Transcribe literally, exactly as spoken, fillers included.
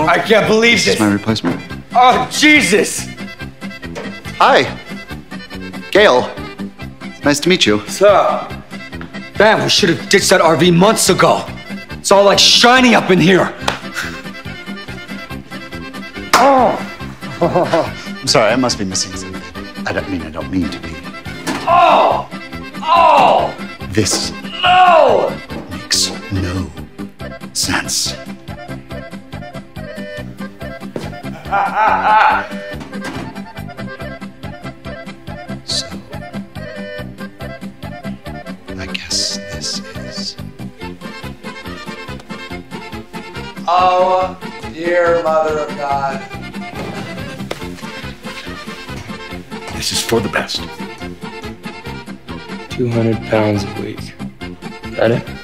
I can't believe this. this. This is my replacement. Oh, Jesus! Hi. Gale. Nice to meet you. Sir. Man, we should have ditched that R V months ago. It's all like shiny up in here. Oh. I'm sorry, I must be missing something. I don't mean I don't mean to be. Oh! Oh! This No! makes no sense. So, I guess this is. Oh, dear Mother of God. This is for the best. two hundred pounds a week. Is that it?